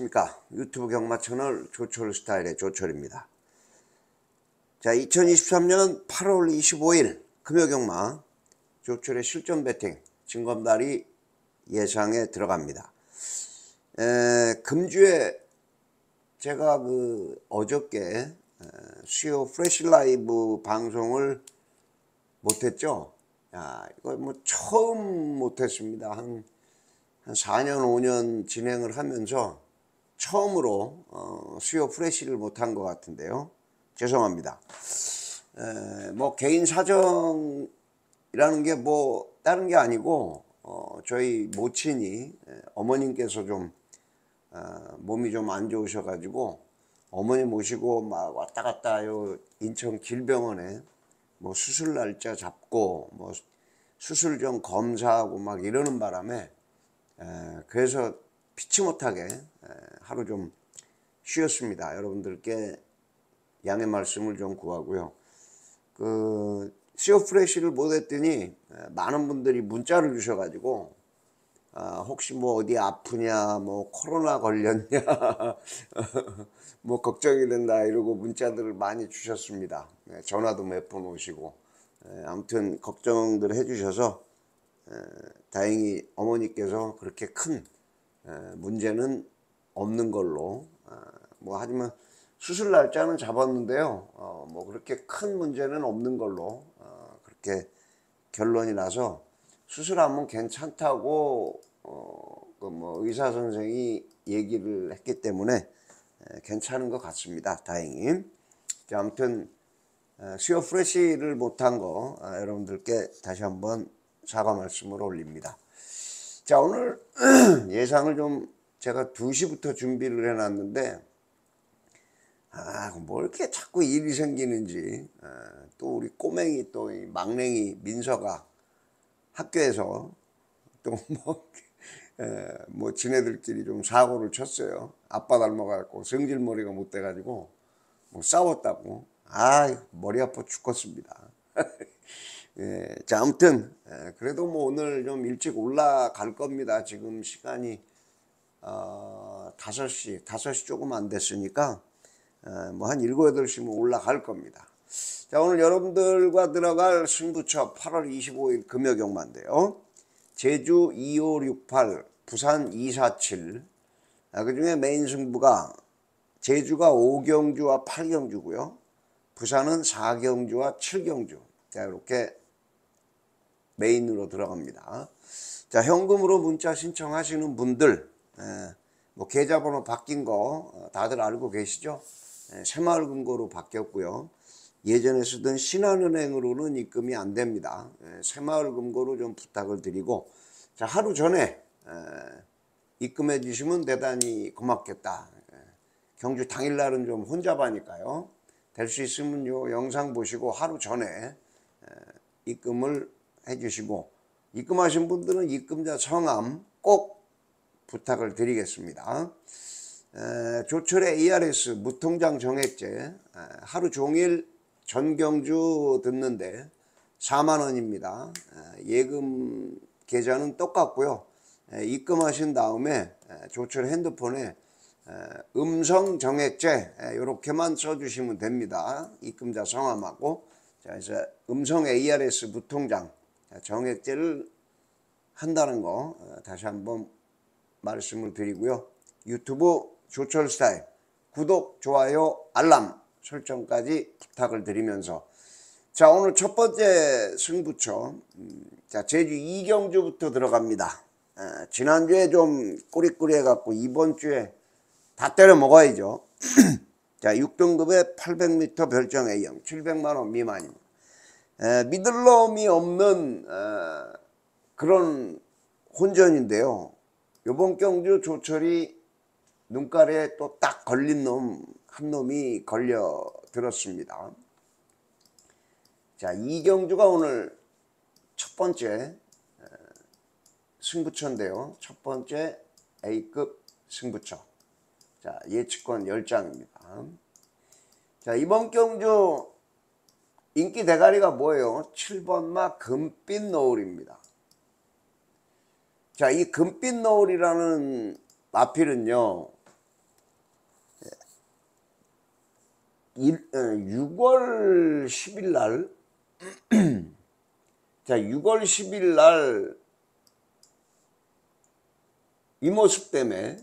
안녕하십니까. 유튜브 경마 채널 조철 스타일의 조철입니다. 자, 2023년 8월 25일 금요경마 조철의 실전 배팅 진검다리 예상에 들어갑니다. 금주에 제가 어저께 수요 프레시 라이브 방송을 못했죠. 야, 이거 뭐 처음 못했습니다. 한 4년 5년 진행을 하면서 처음으로 수요 프레시를 못한 것 같은데요. 죄송합니다. 뭐 개인 사정이라는 게 뭐 다른 게 아니고 저희 모친이 어머님께서 좀 몸이 좀 안 좋으셔 가지고 어머니 모시고 막 왔다 갔다 인천 길병원에 뭐 수술 날짜 잡고 뭐 수술 좀 검사하고 막 이러는 바람에 그래서 피치 못하게 하루 좀 쉬었습니다. 여러분들께 양해 말씀을 좀 구하고요. 수요 프레시를 못했더니 많은 분들이 문자를 주셔가지고 혹시 뭐 어디 아프냐, 뭐 코로나 걸렸냐, 뭐 걱정이 된다 이러고 문자들을 많이 주셨습니다. 전화도 몇 번 오시고 아무튼 걱정들 해주셔서 다행히 어머니께서 그렇게 큰 문제는 없는 걸로 뭐 하지만 수술 날짜는 잡았는데요. 뭐 그렇게 큰 문제는 없는 걸로 그렇게 결론이 나서 수술하면 괜찮다고 뭐 의사 선생이 얘기를 했기 때문에 괜찮은 것 같습니다. 다행히. 자, 아무튼 수요 프레시를 못한 거 여러분들께 다시 한번 사과 말씀을 올립니다. 자, 오늘 예상을 좀 제가 2시부터 준비를 해놨는데 뭐 이렇게 자꾸 일이 생기는지 또 우리 꼬맹이 또 이 막냉이 민서가 학교에서 또 뭐 지네들끼리 좀 사고를 쳤어요. 아빠 닮아갖고 성질머리가 못 돼가지고 뭐 싸웠다고. 머리 아파 죽겠습니다. 예, 자, 아무튼 그래도 뭐 오늘 좀 일찍 올라갈 겁니다. 지금 시간이 5시 조금 안 됐으니까 뭐 한 7, 8시면 올라갈 겁니다. 자, 오늘 여러분들과 들어갈 승부처 8월 25일 금요경마인데요. 제주 2568, 부산 247. 그 중에 메인 승부가 제주가 5경주와 8경주고요. 부산은 4경주와 7경주. 자, 이렇게 메인으로 들어갑니다. 자, 현금으로 문자 신청하시는 분들, 뭐 계좌번호 바뀐 거 다들 알고 계시죠? 새마을금고로 바뀌었고요. 예전에 쓰던 신한은행으로는 입금이 안 됩니다. 새마을금고로 좀 부탁을 드리고, 자, 하루 전에 입금해 주시면 대단히 고맙겠다. 경주 당일날은 좀 혼잡하니까요. 될 수 있으면 요 영상 보시고 하루 전에 입금을 해 주시고, 입금하신 분들은 입금자 성함 꼭 부탁을 드리겠습니다. 조철의 ARS 무통장 정액제 하루 종일 전경주 듣는데 4만원입니다. 예금 계좌는 똑같고요. 입금하신 다음에 조철 핸드폰에 음성 정액제 이렇게만 써주시면 됩니다. 입금자 성함하고. 자, 그래서 음성 ARS 무통장 정액제를 한다는 거 다시 한번 말씀을 드리고요. 유튜브 조철 스타일 구독, 좋아요, 알람 설정까지 부탁을 드리면서, 자, 오늘 첫 번째 승부처 자, 제주 2경주부터 들어갑니다. 지난주에 좀 꾸리꾸리 해갖고 이번 주에 다 때려 먹어야죠. 자, 6등급의 800m 별정 A형 700만원 미만입니다. 미들럼이 없는 그런 혼전인데요. 요번 경주 조철이 눈가리에 또 딱 걸린 한 놈이 걸려 들었습니다. 자, 이 경주가 오늘 첫 번째 승부처인데요. 첫 번째 A급 승부처. 자, 예측권 10장입니다. 자, 이번 경주 인기 대가리가 뭐예요? 7번마 금빛 노을입니다. 자, 이 금빛 노을이라는 마필은요, 6월 10일 날 자, 6월 10일 날 이 모습 때문에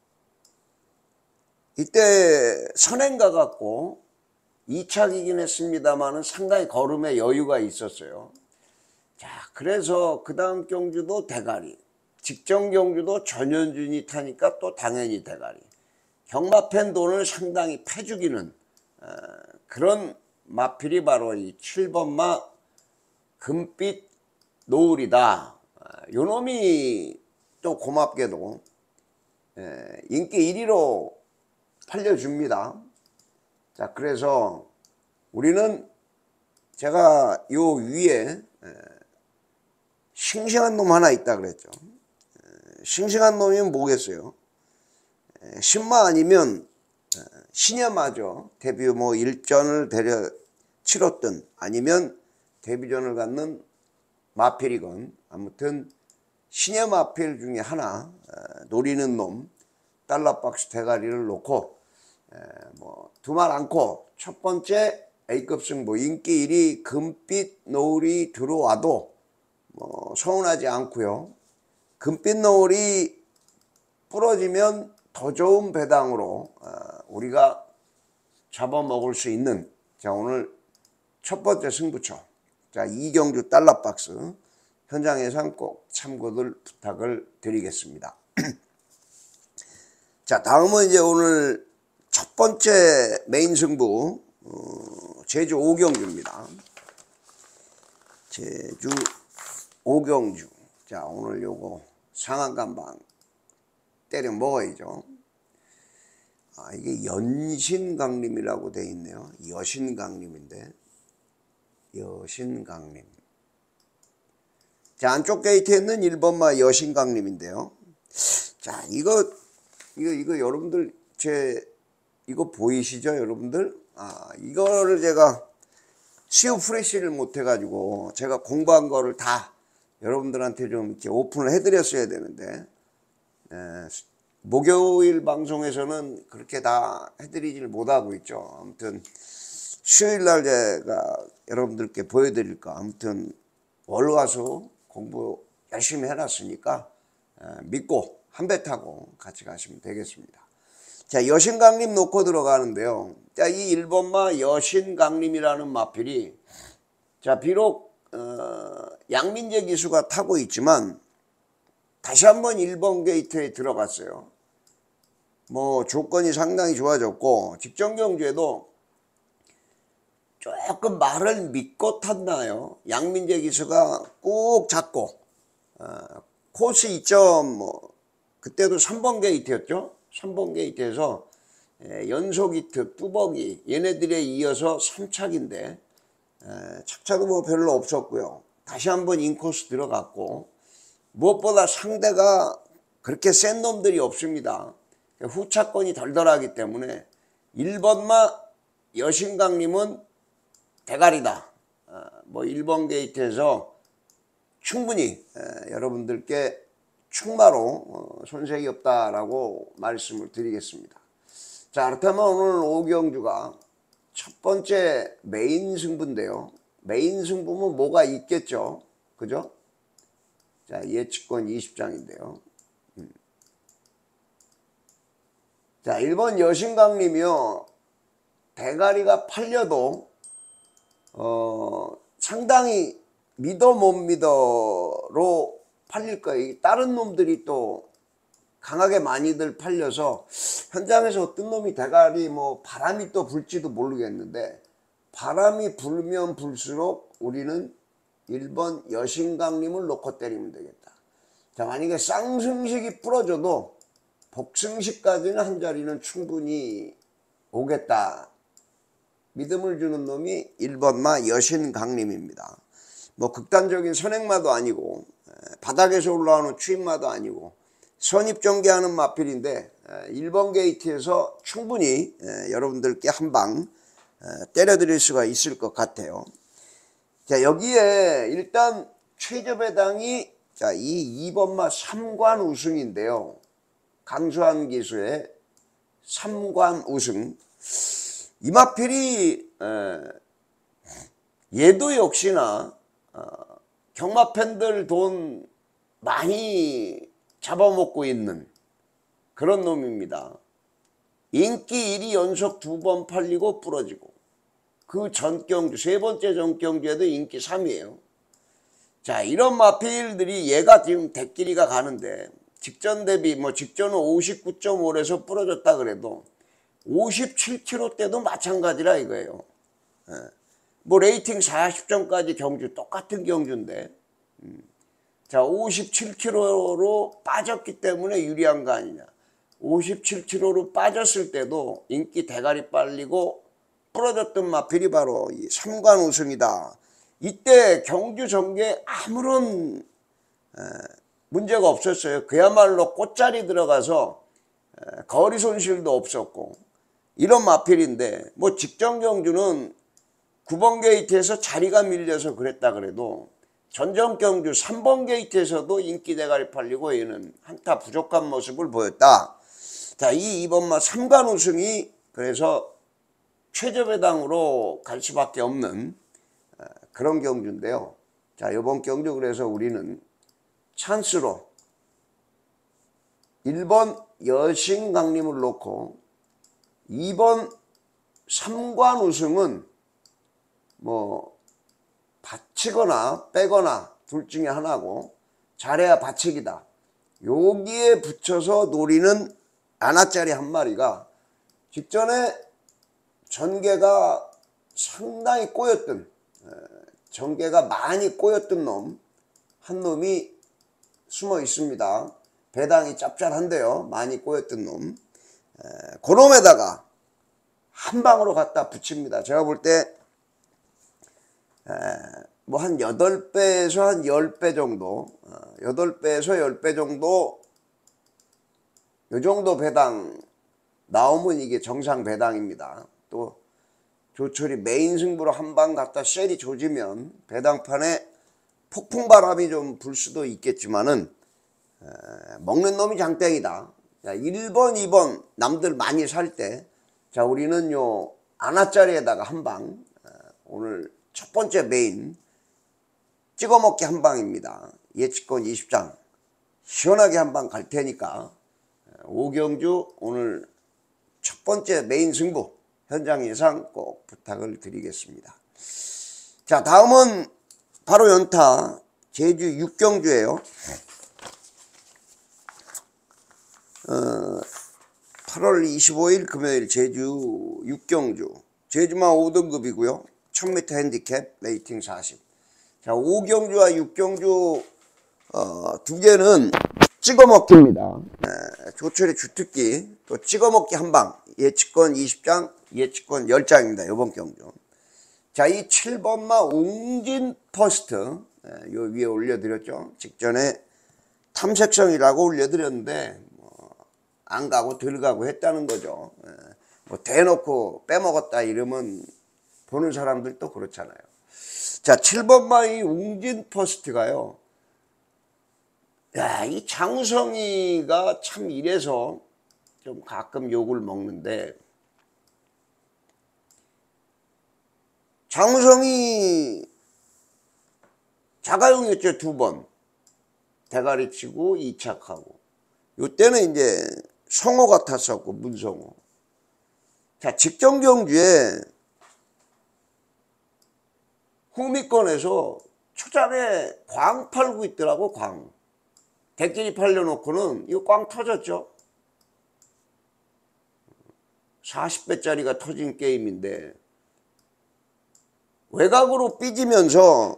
이때 선행 가갖고 2착이긴 했습니다만은 상당히 걸음에 여유가 있었어요. 자, 그래서 그 다음 경주도 대가리, 직전 경주도 전현준이 타니까 또 당연히 대가리. 경마팬 돈을 상당히 패죽이는 그런 마필이 바로 이 7번마 금빛 노을이다. 요 놈이 또 고맙게도 인기 1위로 팔려줍니다. 자, 그래서 우리는 제가 요 위에 싱싱한 놈 하나 있다 그랬죠. 싱싱한 놈이 뭐겠어요? 신마 아니면 신야마죠. 데뷔 뭐 일전을 치렀든 아니면 데뷔전을 갖는 마필이건 아무튼 신야 마필 중에 하나 노리는 놈 달러박스 대가리를 놓고 뭐 두말 않고 첫 번째 A급 승부 인기 1위 금빛 노을이 들어와도 뭐 서운하지 않고요. 금빛 노을이 부러지면 더 좋은 배당으로 우리가 잡아먹을 수 있는 자 오늘 첫 번째 승부처 자 이경주 달러박스 현장 예상 꼭 참고들 부탁을 드리겠습니다. 자 다음은 이제 오늘 첫 번째 메인 승부 제주 오경주입니다. 제주 오경주 자 오늘 요거 상한간방 때려 먹어야죠. 아 이게 연신강림이라고 돼 있네요. 여신강림인데 여신강림 자 안쪽 게이트에 있는 1번마 여신강림인데요. 자 이거 여러분들 이거 보이시죠 여러분들? 아 이거를 제가 시우 프레시를 못 해가지고 제가 공부한 거를 다 여러분들한테 좀 이렇게 오픈을 해드렸어야 되는데 목요일 방송에서는 그렇게 다 해드리질 못하고 있죠. 아무튼 수요일날 제가 여러분들께 보여드릴까 아무튼 월화수 공부 열심히 해놨으니까 믿고 한 배 타고 같이 가시면 되겠습니다. 자 여신강림 놓고 들어가는데요. 자 이 1번마 여신강림이라는 마필이 자 비록 양민재 기수가 타고 있지만 다시 한번 1번 게이트에 들어갔어요. 뭐 조건이 상당히 좋아졌고 직전 경주에도 조금 말을 믿고 탔나요. 양민재 기수가 꾹 잡고 코스 2점 뭐 그때도 3번 게이트였죠. 3번 게이트에서 연속 히트 뚜벅이 얘네들에 이어서 3착인데 착차도 뭐 별로 없었고요. 다시 한번 인코스 들어갔고 무엇보다 상대가 그렇게 센 놈들이 없습니다. 후차권이 덜덜하기 때문에 1번마 여신강림은 대가리다. 뭐 1번 게이트에서 충분히 여러분들께 충마로 손색이 없다라고 말씀을 드리겠습니다. 자 그렇다면 오늘 오경주가 첫 번째 메인 승부인데요. 메인 승부는 뭐가 있겠죠. 그죠? 자 예측권 20장인데요. 자 1번 여신강림이요. 대가리가 팔려도 상당히 믿어 못 믿어로 팔릴 거예요. 다른 놈들이 또 강하게 많이들 팔려서 현장에서 어떤 놈이 대가리 뭐 바람이 또 불지도 모르겠는데 바람이 불면 불수록 우리는 1번 여신강림을 놓고 때리면 되겠다. 자 만약에 쌍승식이 부러져도 복승식까지는 한 자리는 충분히 오겠다. 믿음을 주는 놈이 1번마 여신강림입니다. 뭐 극단적인 선행마도 아니고 바닥에서 올라오는 추임마도 아니고 선입전개하는 마필인데 1번 게이트에서 충분히 여러분들께 한 방 때려드릴 수가 있을 것 같아요. 자 여기에 일단 최저 배당이 자 이 2번마 3관 우승인데요. 강수환 기수의 3관 우승 이 마필이 얘도 역시나 경마 팬들 돈 많이 잡아먹고 있는 그런 놈입니다. 인기 1위 연속 2번 팔리고 부러지고, 그 전경주, 세 번째 전경주에도 인기 3위예요. 자, 이런 마필들이 얘가 지금 대끼리가 가는데, 직전 대비 직전은 59.5에서 부러졌다 그래도 57kg 때도 마찬가지라 이거예요. 레이팅 40점까지 경주, 똑같은 경주인데, 자, 57kg로 빠졌기 때문에 유리한 거 아니냐. 57kg로 빠졌을 때도 인기 대가리 빨리고 부러졌던 마필이 바로 이 3관 우승이다. 이때 경주 전개에 아무런 문제가 없었어요. 그야말로 꽃자리 들어가서 거리 손실도 없었고, 이런 마필인데, 직전 경주는 9번 게이트에서 자리가 밀려서 그랬다 그래도 전전 경주 3번 게이트에서도 인기 대가리 팔리고 얘는 한타 부족한 모습을 보였다. 자, 이 2번마 3관 우승이 그래서 최저배당으로 갈 수밖에 없는 그런 경주인데요. 자, 이번 경주 그래서 우리는 찬스로 1번 여신강림을 놓고 2번 3관 우승은 받치거나 빼거나 둘 중에 하나고, 잘해야 받치기다. 여기에 붙여서 노리는 아나짜리 한 마리가 직전에 전개가 상당히 꼬였던, 전개가 많이 꼬였던 놈 한 놈이 숨어 있습니다. 배당이 짭짤한데요, 많이 꼬였던 놈. 그놈에다가 한 방으로 갖다 붙입니다. 제가 볼 때 한 8배에서 한 10배 정도, 8배에서 10배 정도, 요 정도 배당 나오면 이게 정상 배당입니다. 또 조철이 메인 승부로 한 방 갖다 셀이 조지면 배당판에 폭풍바람이 좀 불 수도 있겠지만은 먹는 놈이 장땡이다. 자, 1번, 2번 남들 많이 살 때, 자, 우리는 요 아나짜리에다가 한 방, 오늘 첫 번째 메인 찍어먹기 한 방입니다. 예측권 20장 시원하게 한 방 갈 테니까 오경주 오늘 첫 번째 메인 승부 현장 예상 꼭 부탁을 드리겠습니다. 자, 다음은 바로 연타 제주 6경주예요. 8월 25일 금요일 제주 6경주, 제주마 5등급이고요. 1000m 핸디캡 레이팅 40. 자, 5경주와 6경주 두 개는 찍어먹기입니다. 조철의 주특기, 또 찍어먹기 한방, 예측권 20장, 예측권 10장입니다. 이번 경주. 자, 이 7번마 웅진 퍼스트, 요 위에 올려드렸죠. 직전에 탐색성이라고 올려드렸는데 안 가고 덜 가고 했다는 거죠. 대놓고 빼먹었다 이러면 보는 사람들도 그렇잖아요. 자, 7번마 이 웅진 퍼스트가요, 야, 이 장우성이가 참 이래서 좀 가끔 욕을 먹는데, 장우성이 자가용이었죠. 2번 대가리 치고 2착하고, 요때는 이제 성호가 탔었고, 문성호. 자, 직전 경주에 후미권에서 초장에 광 팔고 있더라고. 광 대끼리 팔려놓고는 이거 꽝 터졌죠. 40배짜리가 터진 게임인데 외곽으로 삐지면서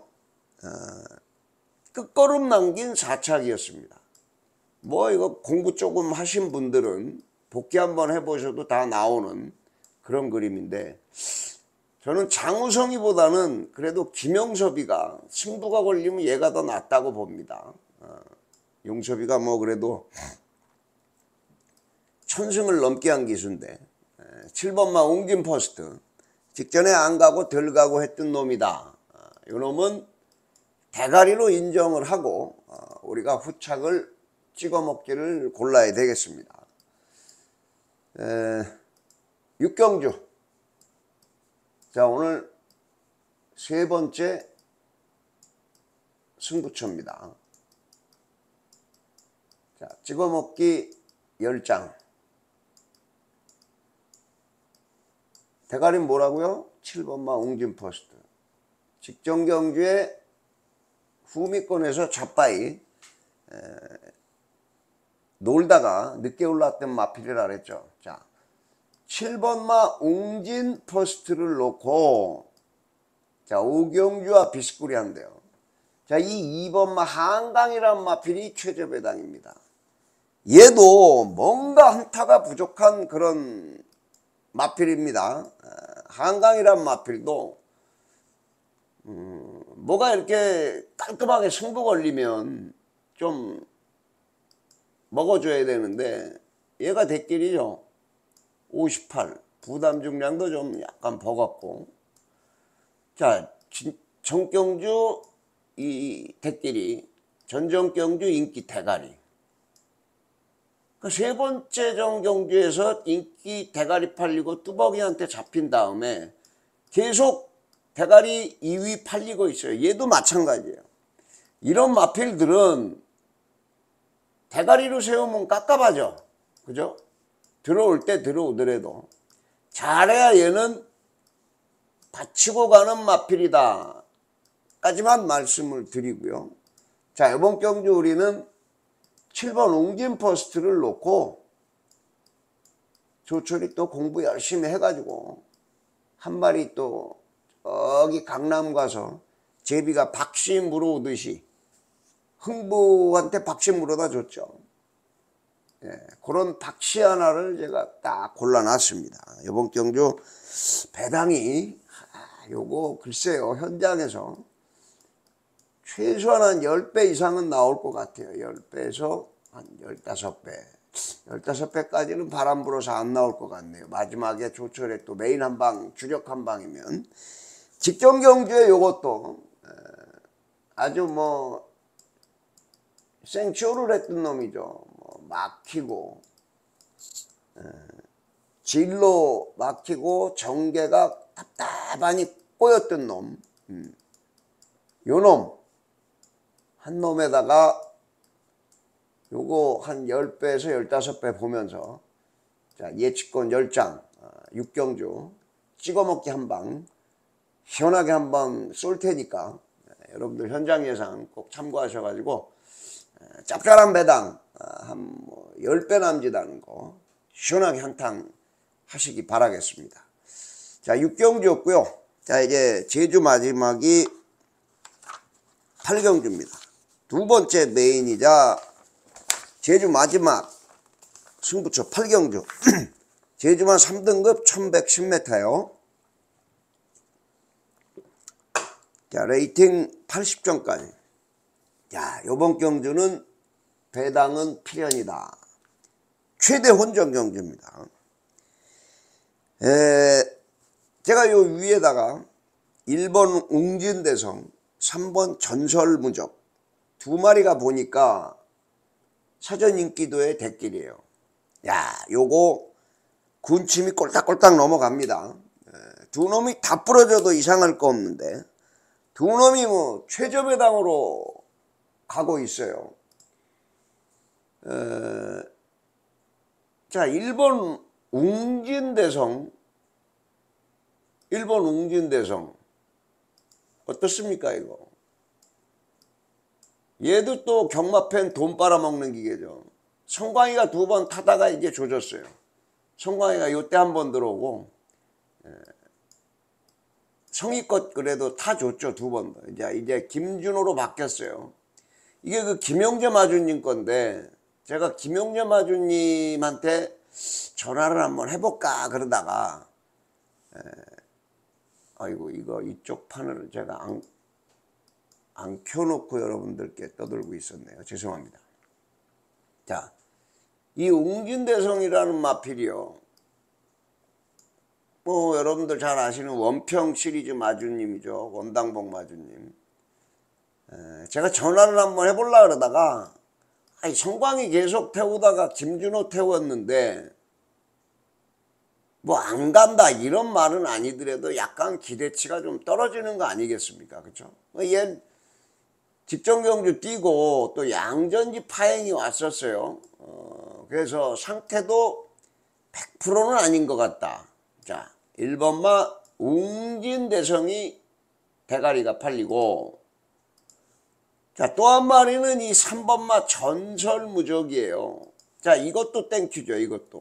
끝걸음 남긴 4착이었습니다. 이거 공부 조금 하신 분들은 복귀 한번 해보셔도 다 나오는 그런 그림인데, 저는 장우성이보다는 그래도 김용섭이가 승부가 걸리면 얘가 더 낫다고 봅니다. 용섭이가 그래도 천승을 넘게 한 기수인데, 7번마 웅진 퍼스트 직전에 안 가고 덜 가고 했던 놈이다. 이 놈은 대가리로 인정을 하고 우리가 후착을 찍어먹기를 골라야 되겠습니다. 6경주 자, 오늘 세 번째 승부처입니다. 자, 찍어먹기 10장. 대가리 뭐라고요? 7번마 웅진퍼스트. 직전경주에 후미권에서 좌바이 놀다가 늦게 올랐던 마필이라 그랬죠. 자, 7번마 웅진퍼스트를 놓고 자, 오경주와 비스꾸리 한대요. 자, 이 2번마 한강이라는 마필이 최저 배당입니다. 얘도 뭔가 한타가 부족한 그런 마필입니다. 한강이란 마필도 뭐가 이렇게 깔끔하게 승부 걸리면 좀 먹어줘야 되는데 얘가 대길이죠. 58 부담 중량도 좀 약간 버겁고. 자, 정경주 이 대길이 전정경주 인기 대가리. 그 세 번째 정경주에서 인기 대가리 팔리고 뚜벅이한테 잡힌 다음에 계속 대가리 2위 팔리고 있어요. 얘도 마찬가지예요. 이런 마필들은 대가리로 세우면 깝깝하죠. 그죠? 들어올 때 들어오더라도 잘해야 얘는 받치고 가는 마필이다 까지만 말씀을 드리고요. 자, 이번 경주 우리는 7번 웅진퍼스트를 놓고 조철이 또 공부 열심히 해가지고 한 마리 또 저기 강남 가서 제비가 박씨 물어오듯이 흥부한테 박씨 물어다 줬죠. 예, 그런 박씨 하나를 제가 딱 골라놨습니다. 이번 경주 배당이 요거 글쎄요, 현장에서 최소한 한 10배 이상은 나올 것 같아요. 10배에서 한 15배. 15배까지는 바람 불어서 안 나올 것 같네요. 마지막에 조철에 또 메인 한 방, 주력 한 방이면. 직전 경주에 요것도 아주 뭐 생쇼를 했던 놈이죠. 뭐 막히고 진로 막히고 정계가 답답하니 꼬였던 놈. 요 놈. 한 놈에다가 요거 한 10배에서 15배 보면서 자, 예측권 10장 6경주 찍어먹기 한방 시원하게 한방 쏠 테니까 여러분들 현장 예상 꼭 참고하셔가지고 짭짤한 배당 한 뭐 10배 남짓하는 거 시원하게 한탕 하시기 바라겠습니다. 자, 6경주였고요. 자, 이제 제주 마지막이 8경주입니다. 두 번째 메인이자 제주 마지막 승부처 8경주. 제주만 3등급 1110m요. 자, 레이팅 80점까지. 자, 요번 경주는 배당은 필연이다. 최대 혼전 경주입니다. 제가 요 위에다가 1번 웅진대성, 3번 전설무적 두 마리가 보니까 사전 인기도의 대길이에요. 야, 요거 군침이 꼴딱꼴딱 넘어갑니다. 두 놈이 다 부러져도 이상할 거 없는데 두 놈이 뭐 최저 배당으로 가고 있어요. 자, 1번 웅진대성 어떻습니까 이거? 얘도 또 경마팬 돈 빨아먹는 기계죠. 성광이가 두 번 타다가 이제 조졌어요. 성광이가 요때 한 번 들어오고 성의껏 그래도 타줬죠. 두 번 더. 이제 김준호로 바뀌었어요. 이게 그 김용재 마주님 건데 제가 김용재 마주님한테 전화를 한번 해볼까 그러다가 아이고 이거 이쪽 판을 제가 안 켜놓고 여러분들께 떠들고 있었네요. 죄송합니다. 자, 이 웅진대성이라는 마필이요. 뭐 여러분들 잘 아시는 원평 시리즈 마주님이죠. 원당복 마주님. 제가 전화를 한번 해보려고 그러다가 성광이 계속 태우다가 김준호 태웠는데 뭐 안 간다 이런 말은 아니더라도 약간 기대치가 좀 떨어지는 거 아니겠습니까? 그렇죠? 얘 직전경주 뛰고 또 양전지 파행이 왔었어요. 그래서 상태도 100%는 아닌 것 같다. 자, 1번마 웅진대성이 대가리가 팔리고, 자, 또 한 마리는 이 3번마 전설무적이에요. 자, 이것도 땡큐죠, 이것도.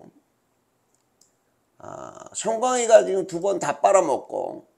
성광이가 지금 2번 다 빨아먹고,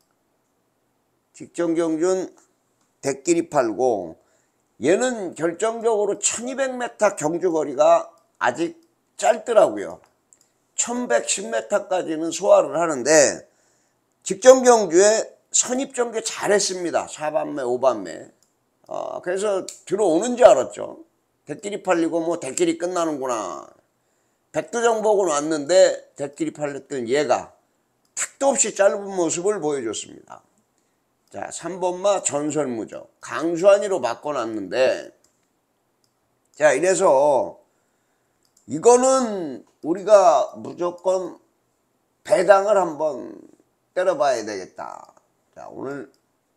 직전경준 대끼리 팔고, 얘는 결정적으로 1200m 경주거리가 아직 짧더라고요. 1110m까지는 소화를 하는데, 직전경주에 선입전개 잘했습니다. 4반매, 5반매. 그래서 들어오는 줄 알았죠. 대끼리 팔리고 뭐 대끼리 끝나는구나. 백두정복은 왔는데 대끼리 팔렸던 얘가 택도 없이 짧은 모습을 보여줬습니다. 자, 3번마 전설무적 강수환이로 바꿔놨는데, 자, 이래서 이거는 우리가 무조건 배당을 한번 때려봐야 되겠다. 자, 오늘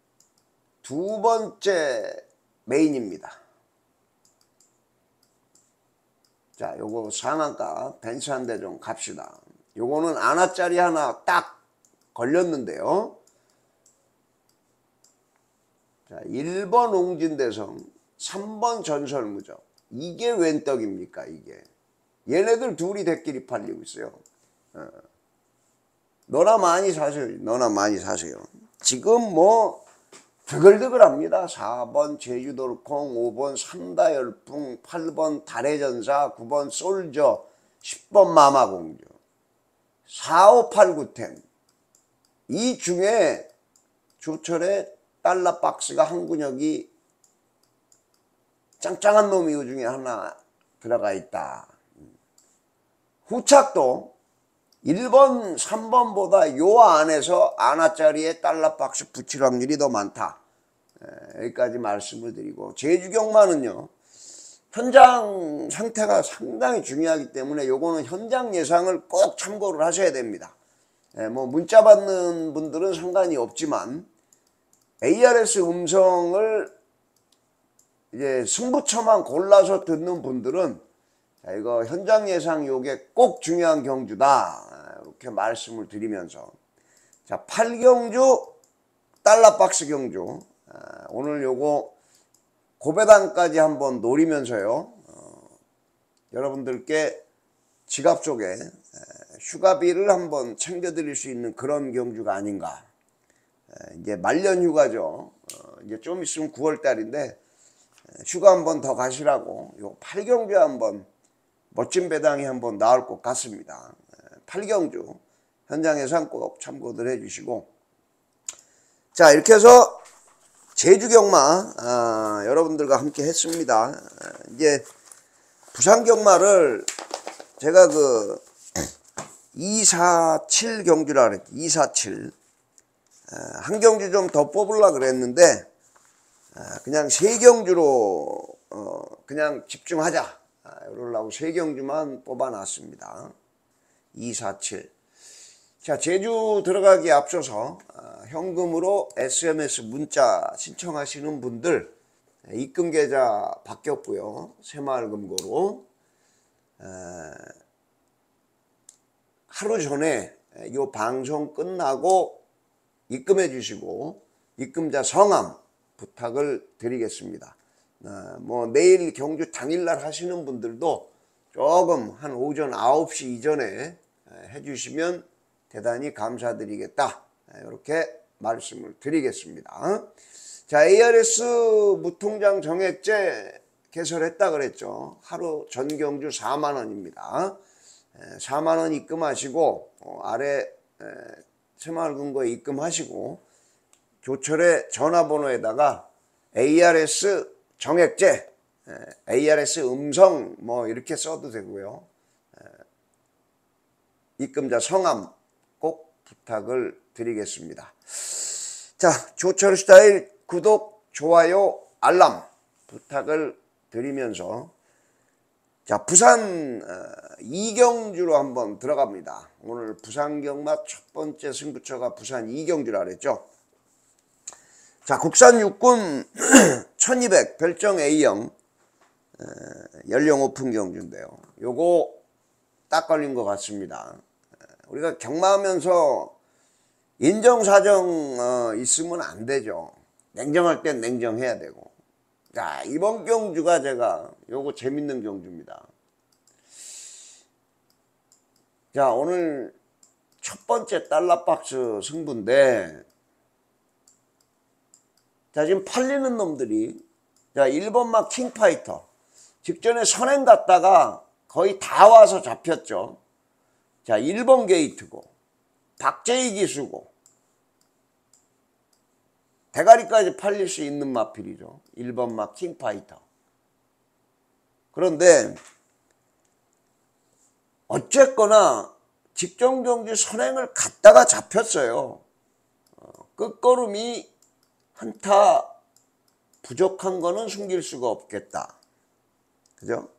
2번째 메인입니다. 자, 요거 상한가 벤츠 한 대 좀 갑시다. 요거는 아나짜리 하나 딱 걸렸는데요. 자, 1번 웅진대성, 3번 전설무적. 이게 웬 떡입니까, 이게. 얘네들 둘이 대끼리 팔리고 있어요. 너나 많이 사세요. 너나 많이 사세요. 지금 뭐 드글드글합니다. 4번 제주도르콩, 5번 삼다열풍, 8번 달해전사, 9번 솔저, 10번 마마공주, 4, 5, 8, 9템. 이 중에 조철의 달러 박스가 한 근역이 짱짱한 놈이 이 중에 하나 들어가 있다. 후착도 1번, 3번보다 요 안에서 아나짜리에 달러 박스 붙일 확률이 더 많다. 여기까지 말씀을 드리고, 제주경마는요, 현장 상태가 상당히 중요하기 때문에 요거는 현장 예상을 꼭 참고를 하셔야 됩니다. 뭐 문자 받는 분들은 상관이 없지만 ARS 음성을 이제 승부처만 골라서 듣는 분들은 자, 이거 현장 예상 요게 꼭 중요한 경주다. 이렇게 말씀을 드리면서, 자, 8경주 달러 박스 경주. 오늘 요거 고배당까지 한번 노리면서요. 여러분들께 지갑 속에 휴가비를 한번 챙겨드릴 수 있는 그런 경주가 아닌가. 이제 말년 휴가죠. 이제 좀 있으면 9월 달인데 휴가 한번 더 가시라고 요 8경주 한번 멋진 배당이 한번 나올 것 같습니다. 8경주 현장 예상 꼭 참고들 해주시고, 자, 이렇게 해서 제주경마 여러분들과 함께 했습니다. 이제 부산경마를 제가 그 247 경주라 그랬죠. 247 한 경주 좀 더 뽑으려고 그랬는데 그냥 3경주로 그냥 집중하자 이러려고 3경주만 뽑아놨습니다. 247. 자, 제주 들어가기에 앞서서 현금으로 SMS 문자 신청하시는 분들 입금 계좌 바뀌었고요. 새마을금고로 하루 전에 이 방송 끝나고 입금해 주시고 입금자 성함 부탁을 드리겠습니다. 뭐 내일 경주 당일날 하시는 분들도 조금 한 오전 9시 이전에 해주시면 대단히 감사드리겠다. 이렇게 말씀을 드리겠습니다. 자, ARS 무통장 정액제 개설했다 그랬죠. 하루 전경주 4만원입니다. 4만원 입금하시고 아래 새마을금고에 입금하시고 조철의 전화번호에다가 ARS 정액제, ARS 음성 뭐 이렇게 써도 되고요. 입금자 성함 꼭 부탁을 드리겠습니다. 자, 조철 스타일 구독, 좋아요, 알람 부탁을 드리면서, 자, 부산 이경주로 한번 들어갑니다. 오늘 부산 경마 첫 번째 승부처가 부산 이경주라 그랬죠. 자, 국산 육군 1200 별정 A형 연령 오픈 경주인데요. 요거 딱 걸린 것 같습니다. 우리가 경마하면서 인정사정 있으면 안 되죠. 냉정할 땐 냉정해야 되고. 자, 이번 경주가 제가 요거 재밌는 경주입니다. 자, 오늘 첫 번째 달러박스 승부인데, 자, 지금 팔리는 놈들이, 자, 1번막 킹파이터. 직전에 선행 갔다가 거의 다 와서 잡혔죠. 자, 1번 게이트고, 박재희 기수고, 대가리까지 팔릴 수 있는 마필이죠. 1번막 킹파이터. 그런데 어쨌거나 직전 경주 선행을 갔다가 잡혔어요. 끝걸음이 한타 부족한 거는 숨길 수가 없겠다. 그죠?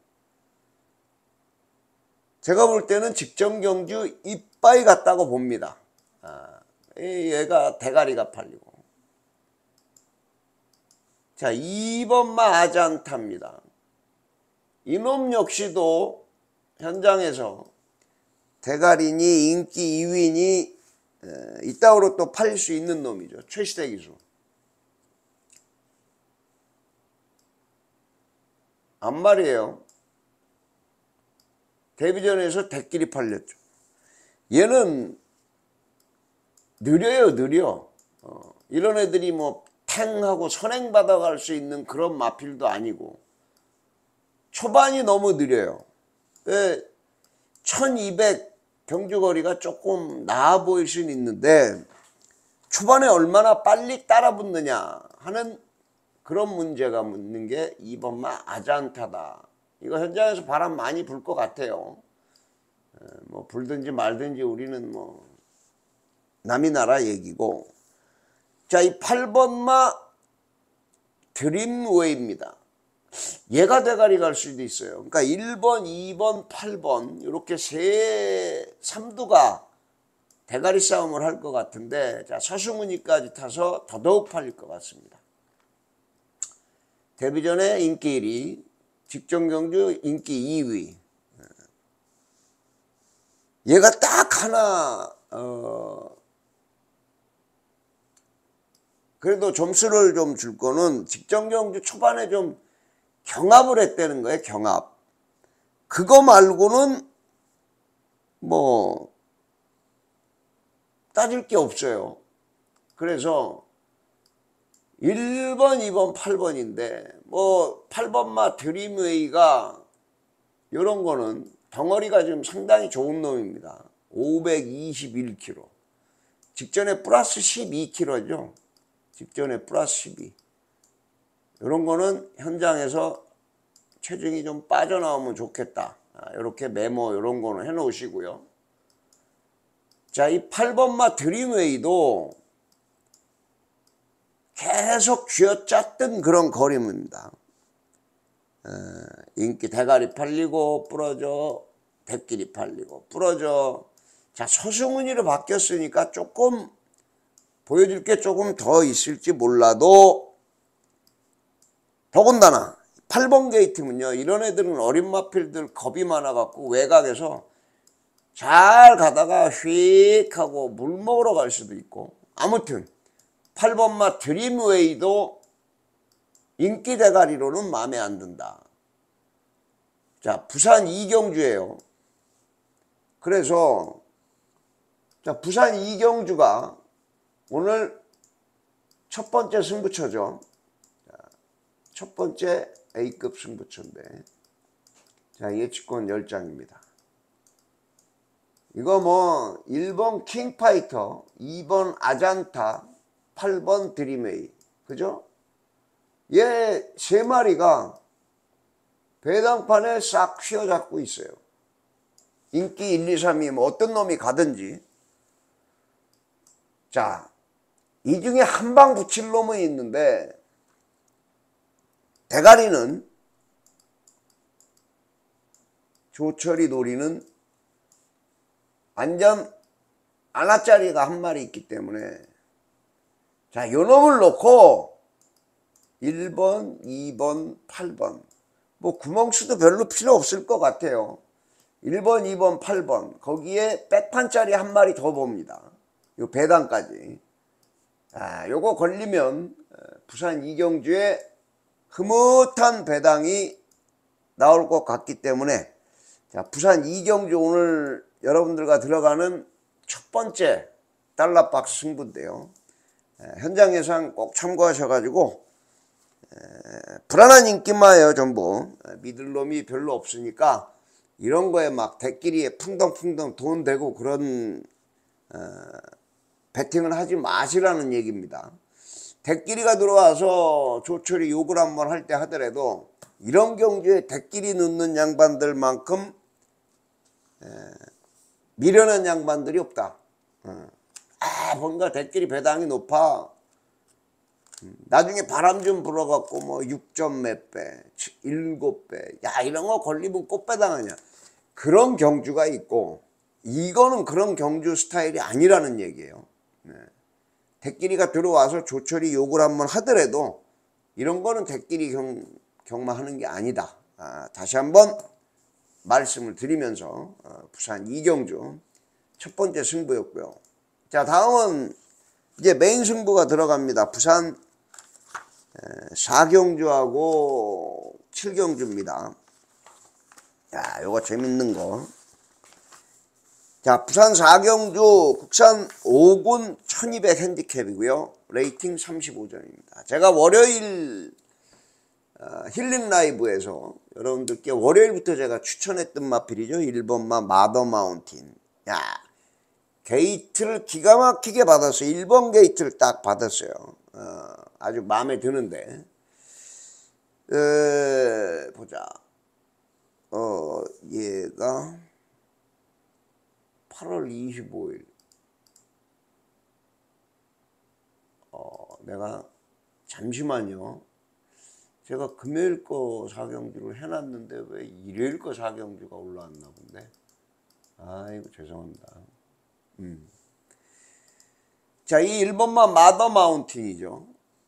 제가 볼 때는 직전 경주 이빠이 같다고 봅니다. 얘가 대가리가 팔리고. 자, 2번마 아잔타입니다. 이놈 역시도 현장에서 대가리니 인기 2위니 이따구로 또 팔릴 수 있는 놈이죠. 최시대 기수. 안말이에요. 데뷔전에서 대끼리 팔렸죠. 얘는 느려요, 느려. 이런 애들이 뭐 탱하고 선행 받아갈 수 있는 그런 마필도 아니고 초반이 너무 느려요. 1200 경주거리가 조금 나아 보일 수는 있는데 초반에 얼마나 빨리 따라 붙느냐 하는 그런 문제가 묻는 게 2번마 아잔타다. 이거 현장에서 바람 많이 불 것 같아요. 뭐 불든지 말든지 우리는 뭐 남이 나라 얘기고. 자, 이 8번마 드림웨이입니다. 얘가 대가리 갈 수도 있어요. 그러니까 1번, 2번, 8번 이렇게 세 삼두가 대가리 싸움을 할 것 같은데, 자, 서승훈이까지 타서 더더욱 팔릴 것 같습니다. 데뷔전에 인기 1위, 직전 경주 인기 2위. 얘가 딱 하나 그래도 점수를 좀 줄 거는 직전 경주 초반에 좀 경합을 했다는 거예요. 경합. 그거 말고는 뭐 따질 게 없어요. 그래서 1번, 2번, 8번인데 뭐 8번마 드림웨이가 이런 거는 덩어리가 지금 상당히 좋은 놈입니다. 521kg. 직전에 플러스 12kg죠. 직전에 플러스 12. 이런 거는 현장에서 체중이 좀 빠져나오면 좋겠다. 이렇게 메모 이런 거는 해 놓으시고요. 자, 이 8번마 드림웨이도 계속 쥐어짰던 그런 거림입니다. 인기 대가리 팔리고 부러져, 대끼리 팔리고 부러져. 자, 서승훈이로 바뀌었으니까 조금 보여줄 게 조금 더 있을지 몰라도, 더군다나 8번 게이트면요, 이런 애들은 어린 마필들 겁이 많아갖고 외곽에서 잘 가다가 휙 하고 물 먹으러 갈 수도 있고. 아무튼 8번마 드림웨이도 인기 대가리로는 마음에 안 든다. 자, 부산 이경주예요. 그래서 자, 부산 이경주가 오늘 첫 번째 승부처죠. 자, 첫 번째 A급 승부처인데, 자, 예측권 10장입니다. 이거 뭐 1번 킹파이터, 2번 아잔타, 8번 드림웨이, 그죠? 얘 세 마리가 배당판에 싹 휘어잡고 있어요. 인기 1, 2, 3이 뭐 어떤 놈이 가든지. 자, 이 중에 한 방 붙일 놈은 있는데 대가리는 조철이 노리는 완전 아나짜리가 한 마리 있기 때문에, 자, 요 놈을 놓고 1번, 2번, 8번 뭐 구멍수도 별로 필요 없을 것 같아요. 1번, 2번, 8번 거기에 백판짜리 한 마리 더 봅니다. 요 배당까지. 아, 요거 걸리면 부산 이경주에 흐뭇한 배당이 나올 것 같기 때문에, 자, 부산 이경주 오늘 여러분들과 들어가는 첫 번째 달러박스 승부인데요. 현장 예상 꼭 참고하셔가지고, 불안한 인기마예요. 전부 믿을 놈이 별로 없으니까 이런 거에 막 대끼리에 풍덩풍덩 돈 대고 그런 베팅을 하지 마시라는 얘기입니다. 대끼리가 들어와서 조철이 욕을 한번 할 때 하더라도 이런 경주에 대끼리 넣는 양반들만큼 미련한 양반들이 없다. 뭔가 대끼리 배당이 높아. 나중에 바람 좀 불어갖고 뭐 6점 몇 배, 7배, 야, 이런 거 걸리면 꽃배당 아니야. 그런 경주가 있고, 이거는 그런 경주 스타일이 아니라는 얘기예요. 네. 대끼리가 들어와서 조철이 욕을 한번 하더라도 이런 거는 대끼리 경마하는 게 아니다. 다시 한번 말씀을 드리면서 부산 이경주 첫 번째 승부였고요. 자, 다음은 이제 메인 승부가 들어갑니다. 부산 4경주하고 7경주입니다. 야, 요거 재밌는 거. 자, 부산 4경주 국산 5군 1200 핸디캡이고요. 레이팅 35점입니다. 제가 월요일 힐링 라이브에서 여러분들께 월요일부터 제가 추천했던 마필이죠. 1번마 마더 마운틴. 야, 게이트를 기가 막히게 받았어요. 1번 게이트를 딱 받았어요. 아주 마음에 드는데, 보자. 얘가 8월 25일. 내가 잠시만요. 제가 금요일 거 4경주를 해놨는데 왜 일요일 거 4경주가 올라왔나 본데. 아이고, 죄송합니다. 자, 이 1번만 마더 마운틴이죠.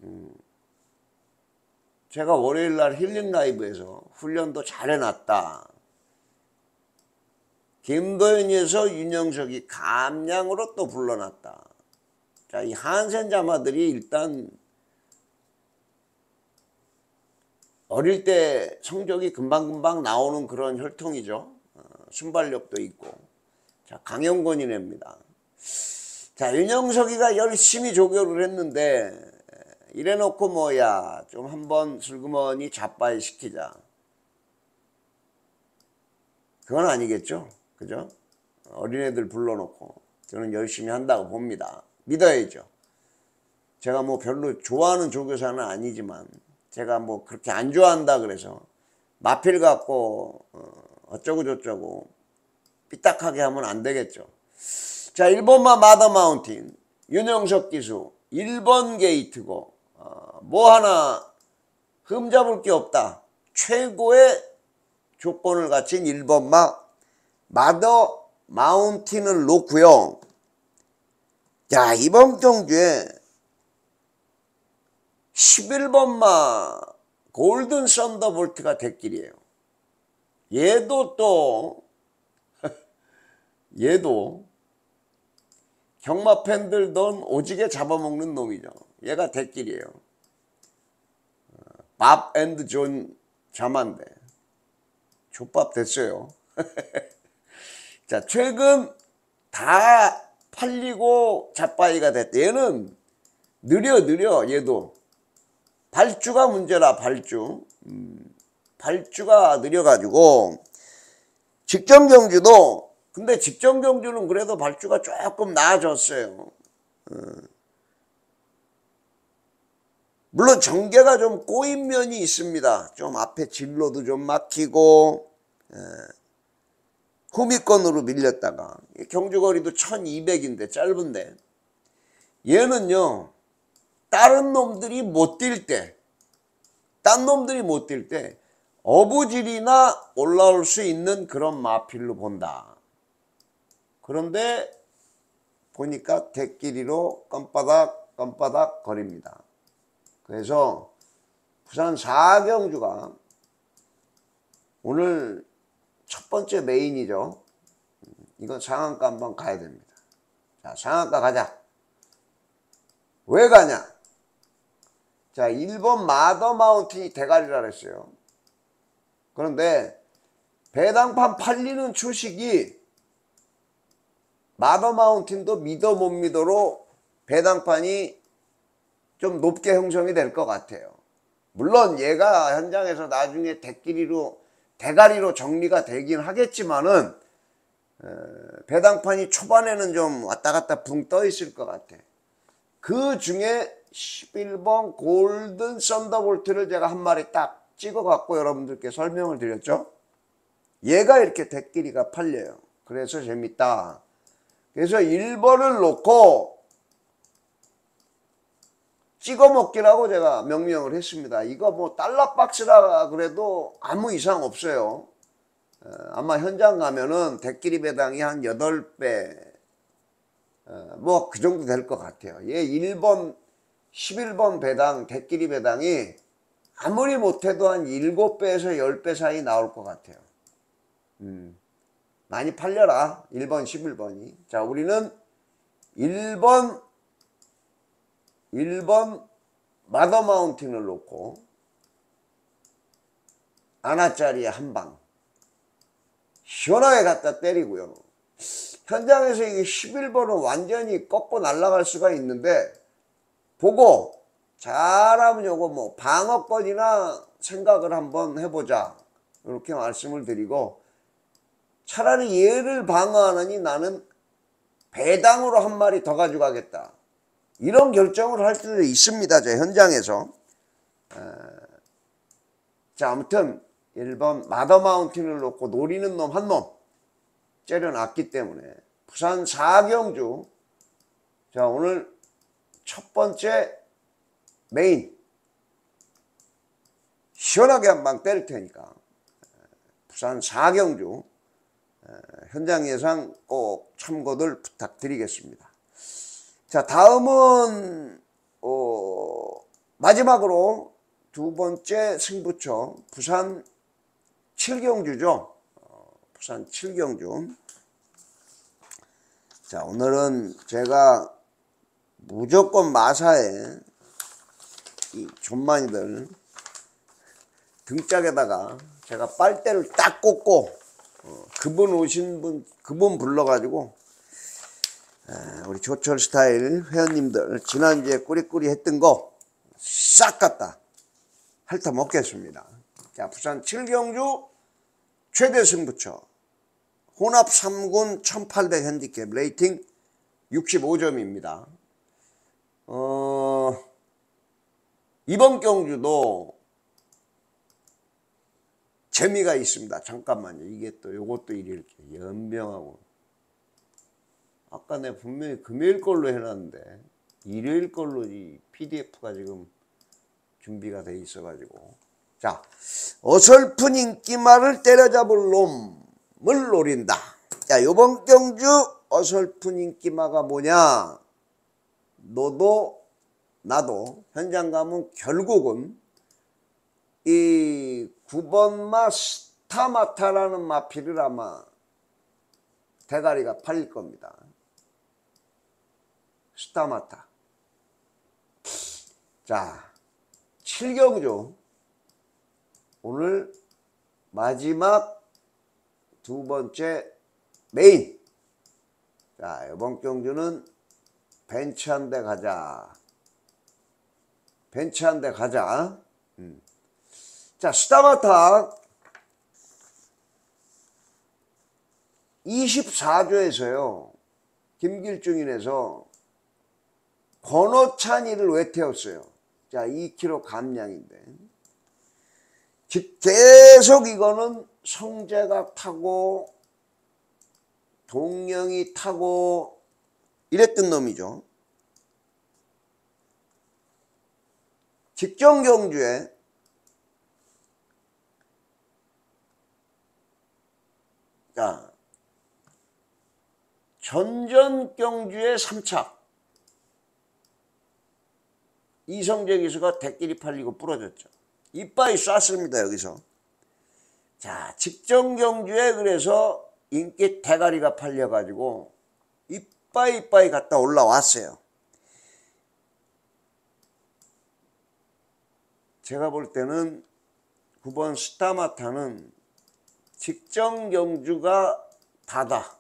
제가 월요일날 힐링 라이브에서 훈련도 잘 해놨다. 김도현에서 윤영석이 감량으로 또 불러놨다. 자, 이 한센 자마들이 일단 어릴 때 성적이 금방금방 나오는 그런 혈통이죠. 순발력도 있고. 자, 강영권이랍니다. 자, 윤영석이가 열심히 조교를 했는데 이래놓고 뭐야 좀 한번 슬그머니 자빠이 시키자. 그건 아니겠죠. 그죠? 어린애들 불러놓고 저는 열심히 한다고 봅니다. 믿어야죠. 제가 뭐 별로 좋아하는 조교사는 아니지만 제가 뭐 그렇게 안 좋아한다 그래서 마필 갖고 어쩌고 저쩌고 삐딱하게 하면 안 되겠죠. 자, 1번마 마더 마운틴 윤영석 기수 1번 게이트고, 뭐 하나 흠잡을 게 없다. 최고의 조건을 갖춘 1번마 마더 마운틴을 놓고요. 자, 이번 경주에 11번마 골든 썬더볼트가 대길이에요. 얘도 또 얘도 경마 팬들 돈 오지게 잡아먹는 놈이죠. 얘가 대길이에요. 밥 앤드 존 자만데 족밥 됐어요. 자, 최근 다 팔리고 자빠이가 됐다. 얘는 느려 얘도 발주가 문제라. 발주가 느려가지고 직전 경주도, 근데 직전 경주는 그래도 발주가 조금 나아졌어요. 물론 전개가 좀 꼬인 면이 있습니다. 좀 앞에 진로도 좀 막히고 후미권으로 밀렸다가 경주거리도 1200인데 짧은데, 얘는요 다른 놈들이 못 뛸 때, 딴 놈들이 못 뛸 때 어부질이나 올라올 수 있는 그런 마필로 본다. 그런데 보니까 대끼리로 껌바닥 거립니다. 그래서 부산 4경주가 오늘 첫 번째 메인이죠. 이건 상한가 한번 가야 됩니다. 자, 상한가 가자. 왜 가냐? 자, 1번 마더 마운틴이 대가리라 그랬어요. 그런데 배당판 팔리는 주식이 마더 마운틴도 믿어 못 믿어로 배당판이 좀 높게 형성이 될 것 같아요. 물론 얘가 현장에서 나중에 대가리로 정리가 되긴 하겠지만은 배당판이 초반에는 좀 왔다 갔다 붕 떠 있을 것 같아. 그 중에 11번 골든 썬더볼트를 제가 한 마리 딱 찍어 갖고 여러분들께 설명을 드렸죠. 얘가 이렇게 대끼리가 팔려요. 그래서 재밌다. 그래서 1번을 놓고 찍어 먹기라고 제가 명명을 했습니다. 이거 뭐 달러박스라 그래도 아무 이상 없어요. 아마 현장 가면은 대끼리 배당이 한 8배 뭐 그 정도 될 것 같아요. 얘 1번 11번 배당 대끼리 배당이 아무리 못해도 한 7배에서 10배 사이 나올 것 같아요. 많이 팔려라. 1번 11번이. 자, 우리는 1번 마더 마운틴을 놓고 아나짜리에 한 방 시원하게 갖다 때리고요. 현장에서 이게 11번은 완전히 꺾고 날아갈 수가 있는데 보고 잘하면 요거 뭐 방어권이나 생각을 한번 해보자. 이렇게 말씀을 드리고 차라리 얘를 방어하느니 나는 배당으로 한 마리 더 가져가겠다. 이런 결정을 할 수도 있습니다. 제 현장에서. 자, 아무튼 1번 마더 마운틴을 놓고 노리는 놈 한 놈 째려놨기 때문에 부산 4경주. 자, 오늘 첫 번째 메인 시원하게 한 방 때릴 테니까 부산 4경주 현장 예상 꼭 참고들 부탁드리겠습니다. 자, 다음은 마지막으로 두 번째 승부처 부산 7경주죠. 부산 7경주. 자, 오늘은 제가 무조건 마사에 이 존만이들 등짝에다가 제가 빨대를 딱 꽂고 그분 오신 분 그분 불러가지고 우리 조철 스타일 회원님들 지난주에 꾸리꾸리 했던 거 싹 갖다 핥아 먹겠습니다. 자, 부산 7경주 최대 승부처 혼합 3군 1800 핸디캡 레이팅 65점입니다. 이번 경주도 재미가 있습니다. 잠깐만요. 이게 또 요것도 이렇게 연병하고 아까 내가 분명히 금요일 걸로 해놨는데 일요일 걸로 이 PDF가 지금 준비가 돼 있어가지고. 자, 어설픈 인기말을 때려잡을 놈을 노린다. 자, 요번 경주 어설픈 인기마가 뭐냐? 너도 나도 현장 가면 결국은 이 9번마 스타마타라는 마필을 아마 대가리가 팔릴 겁니다. 스타마타. 자, 7경주 오늘 마지막 두 번째 메인. 자, 이번 경주는 벤치 한 대 가자. 벤치 한 대 가자. 자, 스타마타 24조에서요. 김길중인에서 권오찬이를 왜 태웠어요? 자, 2kg 감량인데 계속 이거는 성재가 타고 동영이 타고 이랬던 놈이죠. 직전 경주에 전전경주의 3차 이성재 기수가 대끼리 팔리고 부러졌죠. 이빠이 쐈습니다. 여기서. 자, 직전경주에 그래서 인기 대가리가 팔려가지고 이빠이 갔다 올라왔어요. 제가 볼 때는 9번 스타마타는 직전경주가 다다.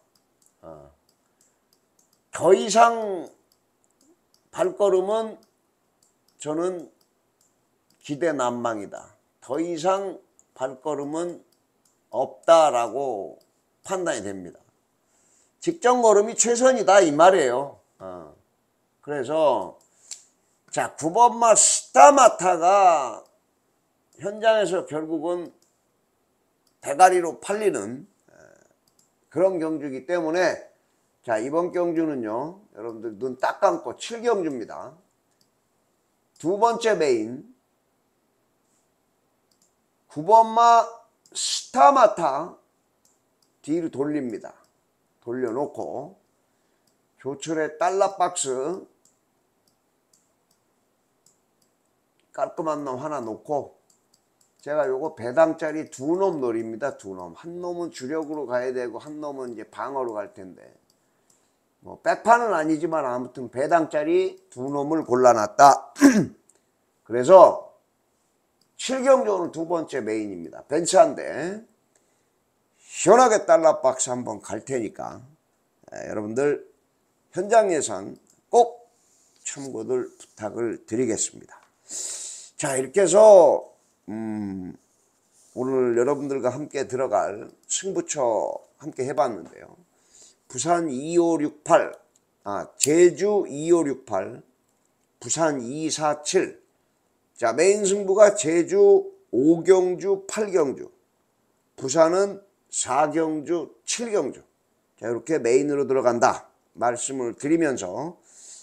더 이상 발걸음은 저는 기대 난망이다. 더 이상 발걸음은 없다라고 판단이 됩니다. 직전 걸음이 최선이다 이 말이에요. 그래서 자 9번마 스타마타가 현장에서 결국은 대가리로 팔리는 그런 경주이기 때문에 자 이번 경주는요 여러분들 눈 딱 감고 7경주입니다. 두 번째 메인 9번마 스타마타 뒤로 돌립니다. 돌려놓고 조철의 달러박스 깔끔한 놈 하나 놓고 제가 요거 배당짜리 두 놈 노립니다. 두 놈. 한 놈은 주력으로 가야 되고 한 놈은 이제 방어로 갈 텐데 뭐 백판은 아니지만 아무튼 배당짜리 두 놈을 골라놨다. 그래서 7경주는 두 번째 메인입니다. 벤츠한데 시원하게 달러박스 한번 갈 테니까 여러분들 현장 예상 꼭 참고들 부탁을 드리겠습니다. 자 이렇게 해서 오늘 여러분들과 함께 들어갈 승부처 함께 해봤는데요. 부산 2568, 제주 2568, 부산 247. 자, 메인 승부가 제주 5경주, 8경주, 부산은 4경주, 7경주. 자, 이렇게 메인으로 들어간다. 말씀을 드리면서,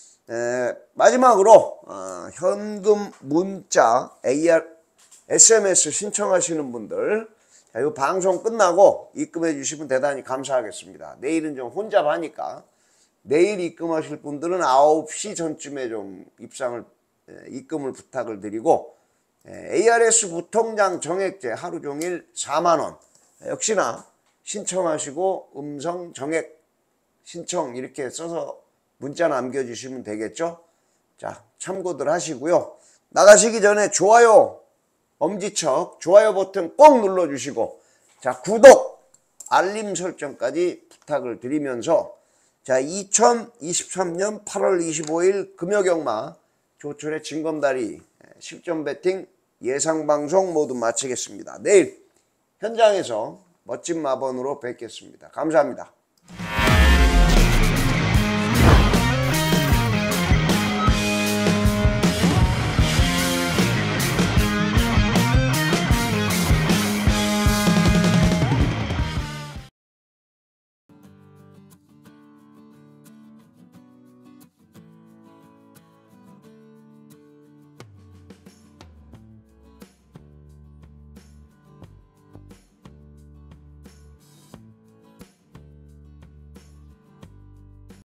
마지막으로, 현금 문자, AR, SMS 신청하시는 분들, 자, 이 방송 끝나고 입금해 주시면 대단히 감사하겠습니다. 내일은 좀 혼잡하니까 내일 입금하실 분들은 9시 전쯤에 좀 입금을 부탁을 드리고 ARS 부통장 정액제 하루 종일 4만원 역시나 신청하시고 음성 정액 신청 이렇게 써서 문자 남겨주시면 되겠죠. 자 참고들 하시고요. 나가시기 전에 좋아요 엄지척 좋아요 버튼 꼭 눌러주시고 자 구독 알림 설정까지 부탁을 드리면서 자 2023년 8월 25일 금요경마 조철의 징검다리 실전 배팅 예상방송 모두 마치겠습니다. 내일 현장에서 멋진 마번으로 뵙겠습니다. 감사합니다.